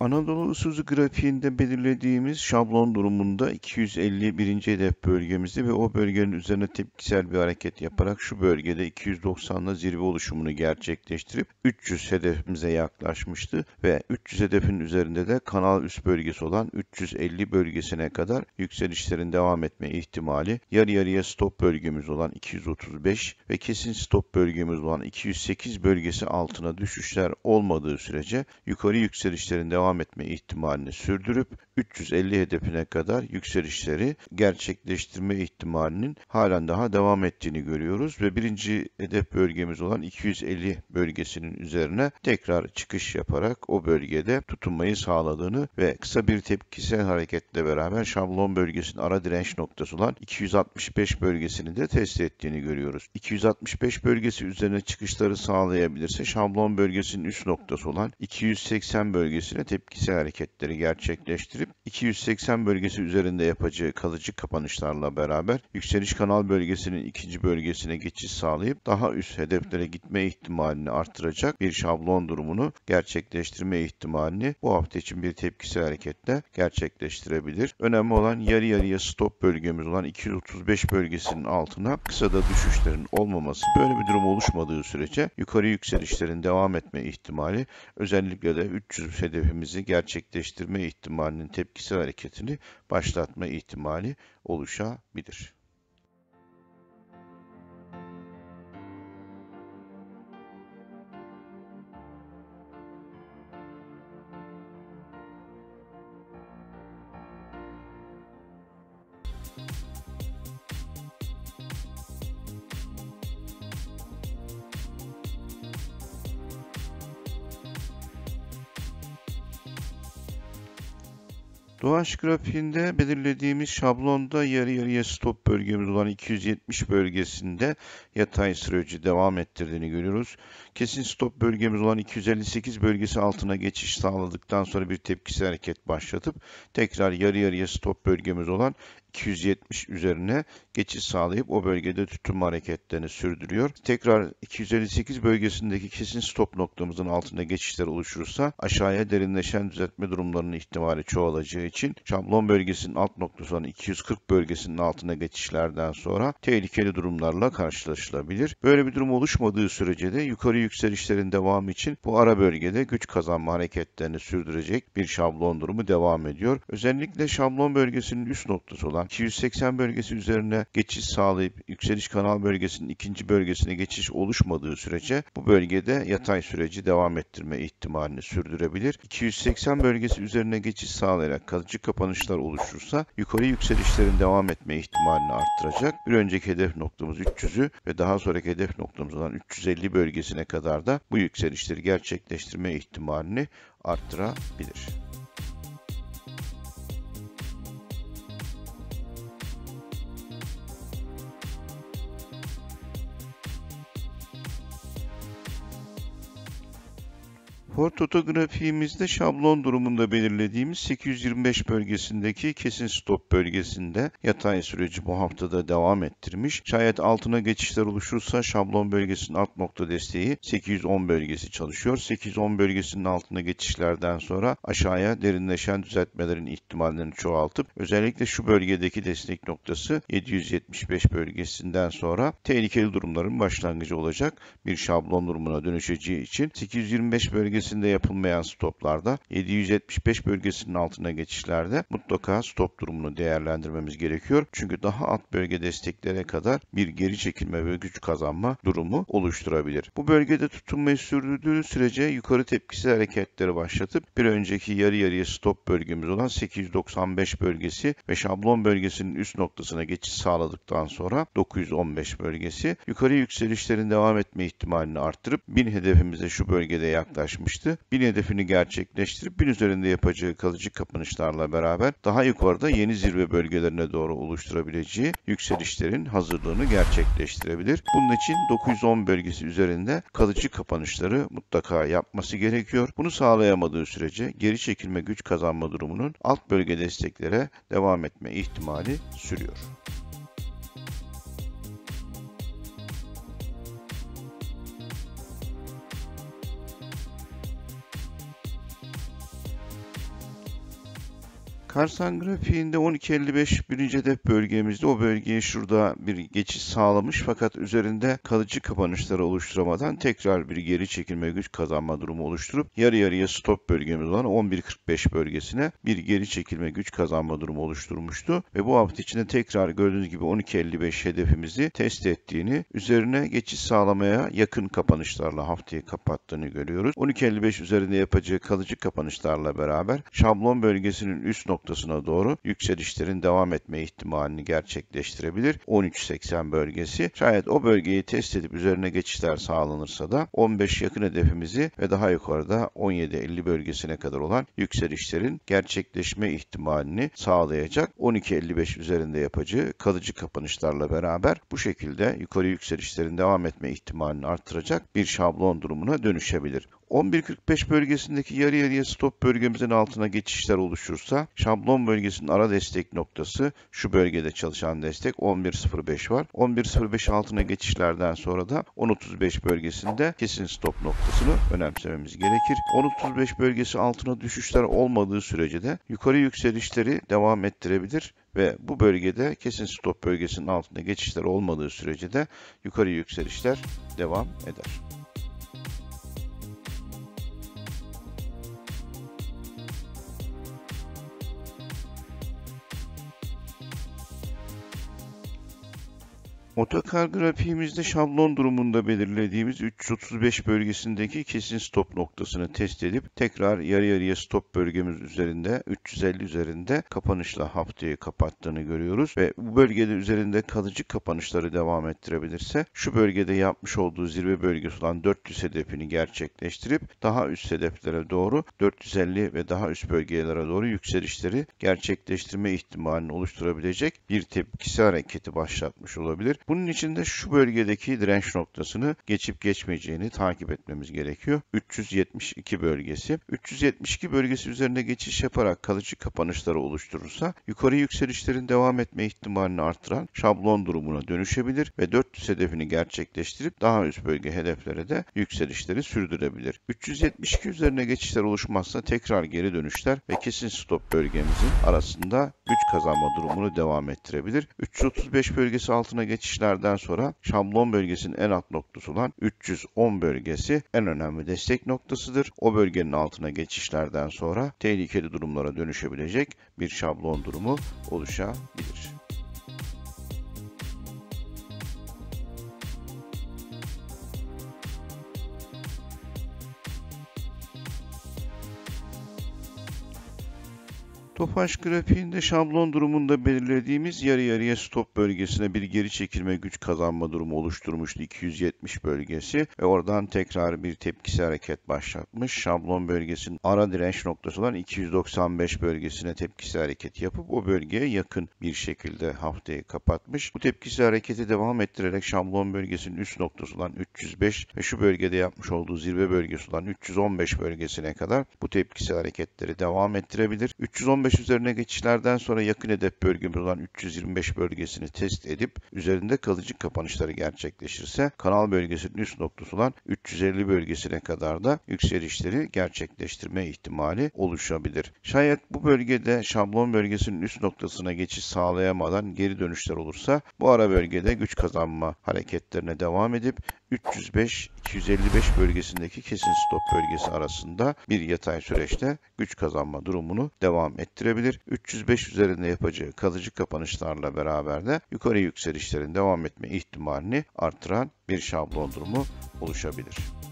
Anadolu Isuzu grafiğinde belirlediğimiz şablon durumunda 251. hedef bölgemizde ve o bölgenin üzerine tepkisel bir hareket yaparak şu bölgede 290'la zirve oluşumunu gerçekleştirip 300 hedefimize yaklaşmıştı ve 300 hedefin üzerinde de kanal üst bölgesi olan 350 bölgesine kadar yükselişlerin devam etme ihtimali, yarı yarıya stop bölgemiz olan 235 ve kesin stop bölgemiz olan 208 bölgesi altına düşüşler olmadığı sürece yukarı yükselişlerin devam etme ihtimalini sürdürüp 350 hedefine kadar yükselişleri gerçekleştirme ihtimalinin halen daha devam ettiğini görüyoruz ve birinci hedef bölgemiz olan 250 bölgesinin üzerine tekrar çıkış yaparak o bölgede tutunmayı sağladığını ve kısa bir tepkisel hareketle beraber şablon bölgesinin ara direnç noktası olan 265 bölgesini de test ettiğini görüyoruz. 265 bölgesi üzerine çıkışları sağlayabilirse şablon bölgesinin üst noktası olan 280 bölgesine tepkisel hareketleri gerçekleştirip 280 bölgesi üzerinde yapacağı kalıcı kapanışlarla beraber yükseliş kanal bölgesinin ikinci bölgesine geçiş sağlayıp daha üst hedeflere gitme ihtimalini artıracak bir şablon durumunu gerçekleştirme ihtimalini bu hafta için bir tepkisel hareketle gerçekleştirebilir. Önemli olan yarı yarıya stop bölgemiz olan 235 bölgesinin altına kısada düşüşlerin olmaması. Böyle bir durum oluşmadığı sürece yukarı yükselişlerin devam etme ihtimali, özellikle de 300 hedefimizi gerçekleştirme ihtimalinin tepkisel hareketini başlatma ihtimali oluşabilir. Doğaç grafiğinde belirlediğimiz şablonda yarı yarıya stop bölgemiz olan 270 bölgesinde yatay süreci devam ettirdiğini görüyoruz. Kesin stop bölgemiz olan 258 bölgesi altına geçiş sağladıktan sonra bir tepkisel hareket başlatıp tekrar yarı yarıya stop bölgemiz olan 270 üzerine geçiş sağlayıp o bölgede tutunma hareketlerini sürdürüyor. Tekrar 258 bölgesindeki kesin stop noktamızın altında geçişler oluşursa aşağıya derinleşen düzeltme durumlarının ihtimali çoğalacağı için şablon bölgesinin alt noktası olan 240 bölgesinin altına geçişlerden sonra tehlikeli durumlarla karşılaşılabilir. Böyle bir durum oluşmadığı sürece de yukarı yükselişlerin devamı için bu ara bölgede güç kazanma hareketlerini sürdürecek bir şablon durumu devam ediyor. Özellikle şablon bölgesinin üst noktası olan 280 bölgesi üzerine geçiş sağlayıp yükseliş kanal bölgesinin ikinci bölgesine geçiş oluşmadığı sürece bu bölgede yatay süreci devam ettirme ihtimalini sürdürebilir. 280 bölgesi üzerine geçiş sağlayarak kalıcı kapanışlar oluşursa yukarı yükselişlerin devam etme ihtimalini arttıracak. Bir önceki hedef noktamız 300'ü ve daha sonraki hedef noktamız olan 350 bölgesine kadar da bu yükselişleri gerçekleştirme ihtimalini arttırabilir. Portoto grafiğimizde şablon durumunda belirlediğimiz 825 bölgesindeki kesin stop bölgesinde yatay süreci bu haftada devam ettirmiş. Şayet altına geçişler oluşursa şablon bölgesinin alt nokta desteği 810 bölgesi çalışıyor. 810 bölgesinin altına geçişlerden sonra aşağıya derinleşen düzeltmelerin ihtimallerini çoğaltıp özellikle şu bölgedeki destek noktası 775 bölgesinden sonra tehlikeli durumların başlangıcı olacak bir şablon durumuna dönüşeceği için 825 bölgesinde yapılmayan stoplarda 775 bölgesinin altına geçişlerde mutlaka stop durumunu değerlendirmemiz gerekiyor. Çünkü daha alt bölge desteklere kadar bir geri çekilme ve güç kazanma durumu oluşturabilir. Bu bölgede tutunmayı sürdürdüğü sürece yukarı tepkisel hareketleri başlatıp bir önceki yarı yarıya stop bölgemiz olan 895 bölgesi ve şablon bölgesinin üst noktasına geçiş sağladıktan sonra 915 bölgesi yukarı yükselişlerin devam etme ihtimalini arttırıp 1000 hedefimize şu bölgede yaklaşmıştı. 1000 hedefini gerçekleştirip 1000 üzerinde yapacağı kalıcı kapanışlarla beraber daha yukarıda yeni zirve bölgelerine doğru oluşturabileceği yükselişlerin hazırlığını gerçekleştirebilir. Bunun için 910 bölgesi üzerinde kalıcı kapanışları mutlaka yapması gerekiyor. Bunu sağlayamadığı sürece geri çekilme güç kazanma durumunun alt bölge desteklere devam etme ihtimali sürüyor. Karsan grafiğinde 12.55 birinci hedef bölgemizde, o bölgeye şurada bir geçiş sağlamış fakat üzerinde kalıcı kapanışları oluşturamadan tekrar bir geri çekilme güç kazanma durumu oluşturup yarı yarıya stop bölgemiz olan 11.45 bölgesine bir geri çekilme güç kazanma durumu oluşturmuştu ve bu hafta içinde tekrar gördüğünüz gibi 12.55 hedefimizi test ettiğini, üzerine geçiş sağlamaya yakın kapanışlarla haftayı kapattığını görüyoruz. 12.55 üzerinde yapacağı kalıcı kapanışlarla beraber şablon bölgesinin üst noktasına doğru yükselişlerin devam etme ihtimalini gerçekleştirebilir. 13.80 bölgesi. Şayet o bölgeyi test edip üzerine geçişler sağlanırsa da 15 yakın hedefimizi ve daha yukarıda 17.50 bölgesine kadar olan yükselişlerin gerçekleşme ihtimalini sağlayacak. 12.55 üzerinde yapacağı kalıcı kapanışlarla beraber bu şekilde yukarı yükselişlerin devam etme ihtimalini artıracak bir şablon durumuna dönüşebilir. 11.45 bölgesindeki yarı yarıya stop bölgemizin altına geçişler oluşursa şablon bölgesinin ara destek noktası, şu bölgede çalışan destek 11.05 var. 11.05 altına geçişlerden sonra da 10.35 bölgesinde kesin stop noktasını önemsememiz gerekir. 10.35 bölgesi altına düşüşler olmadığı sürece de yukarı yükselişleri devam ettirebilir ve bu bölgede kesin stop bölgesinin altında geçişler olmadığı sürece de yukarı yükselişler devam eder. Otokar grafiğimizde şablon durumunda belirlediğimiz 335 bölgesindeki kesin stop noktasını test edip tekrar yarı yarıya stop bölgemiz üzerinde 350 üzerinde kapanışla haftayı kapattığını görüyoruz ve bu bölgede üzerinde kalıcı kapanışları devam ettirebilirse şu bölgede yapmış olduğu zirve bölgesi olan 400 hedefini gerçekleştirip daha üst hedeflere doğru 450 ve daha üst bölgelere doğru yükselişleri gerçekleştirme ihtimalini oluşturabilecek bir tepkisi hareketi başlatmış olabilir. Bunun için de şu bölgedeki direnç noktasını geçip geçmeyeceğini takip etmemiz gerekiyor. 372 bölgesi. 372 bölgesi üzerinde geçiş yaparak kalıcı kapanışları oluşturursa yukarı yükselişlerin devam etme ihtimalini artıran şablon durumuna dönüşebilir ve 400 hedefini gerçekleştirip daha üst bölge hedeflere de yükselişleri sürdürebilir. 372 üzerine geçişler oluşmazsa tekrar geri dönüşler ve kesin stop bölgemizin arasında güç kazanma durumunu devam ettirebilir. 335 bölgesi altına geçişlerden sonra şablon bölgesinin en alt noktası olan 310 bölgesi en önemli destek noktasıdır. O bölgenin altına geçişlerden sonra tehlikeli durumlara dönüşebilecek bir şablon durumu oluşabilir. Tofaş grafiğinde şablon durumunda belirlediğimiz yarı yarıya stop bölgesine bir geri çekilme güç kazanma durumu oluşturmuştu 270 bölgesi ve oradan tekrar bir tepkisi hareket başlatmış. Şablon bölgesinin ara direnç noktası olan 295 bölgesine tepkisi hareket yapıp o bölgeye yakın bir şekilde haftayı kapatmış. Bu tepkisi hareketi devam ettirerek şablon bölgesinin üst noktası olan 305 ve şu bölgede yapmış olduğu zirve bölgesi olan 315 bölgesine kadar bu tepkisi hareketleri devam ettirebilir. 315 üzerine geçişlerden sonra yakın hedef bölgemiz olan 325 bölgesini test edip üzerinde kalıcı kapanışları gerçekleşirse kanal bölgesinin üst noktası olan 350 bölgesine kadar da yükselişleri gerçekleştirme ihtimali oluşabilir. Şayet bu bölgede şablon bölgesinin üst noktasına geçiş sağlayamadan geri dönüşler olursa bu ara bölgede güç kazanma hareketlerine devam edip 305-255 bölgesindeki kesin stop bölgesi arasında bir yatay süreçte güç kazanma durumunu devam ettirebilir. 305 üzerinde yapacağı kalıcı kapanışlarla beraber de yukarı yükselişlerin devam etme ihtimalini artıran bir şablon durumu oluşabilir.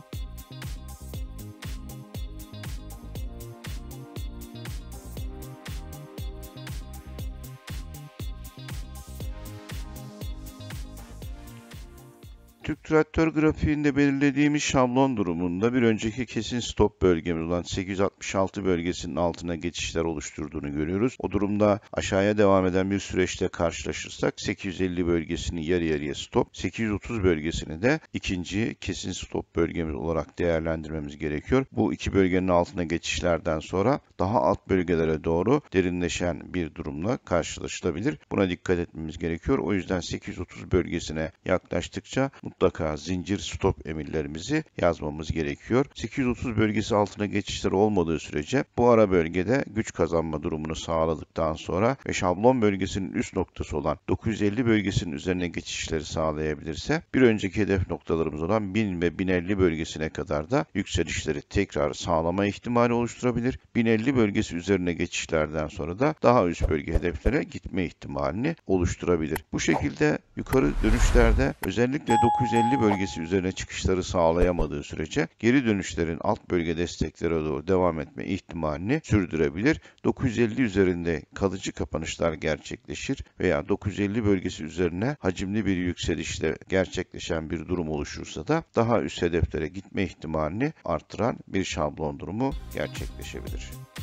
Türk traktör grafiğinde belirlediğimiz şablon durumunda bir önceki kesin stop bölgemiz olan 866 bölgesinin altına geçişler oluşturduğunu görüyoruz. O durumda aşağıya devam eden bir süreçte karşılaşırsak 850 bölgesini yarı yarıya stop, 830 bölgesini de ikinci kesin stop bölgemiz olarak değerlendirmemiz gerekiyor. Bu iki bölgenin altına geçişlerden sonra daha alt bölgelere doğru derinleşen bir durumla karşılaşılabilir. Buna dikkat etmemiz gerekiyor. O yüzden 830 bölgesine yaklaştıkça mutlaka zincir stop emirlerimizi yazmamız gerekiyor. 830 bölgesi altına geçişler olmadığı sürece bu ara bölgede güç kazanma durumunu sağladıktan sonra ve şablon bölgesinin üst noktası olan 950 bölgesinin üzerine geçişleri sağlayabilirse bir önceki hedef noktalarımız olan 1000 ve 1050 bölgesine kadar da yükselişleri tekrar sağlama ihtimali oluşturabilir. 1050 bölgesi üzerine geçişlerden sonra da daha üst bölge hedeflere gitme ihtimalini oluşturabilir. Bu şekilde yukarı dönüşlerde özellikle 950 bölgesi üzerine çıkışları sağlayamadığı sürece geri dönüşlerin alt bölge desteklere doğru devam etme ihtimalini sürdürebilir. 950 üzerinde kalıcı kapanışlar gerçekleşir veya 950 bölgesi üzerine hacimli bir yükselişle gerçekleşen bir durum oluşursa da daha üst hedeflere gitme ihtimalini artıran bir şablon durumu gerçekleşebilir.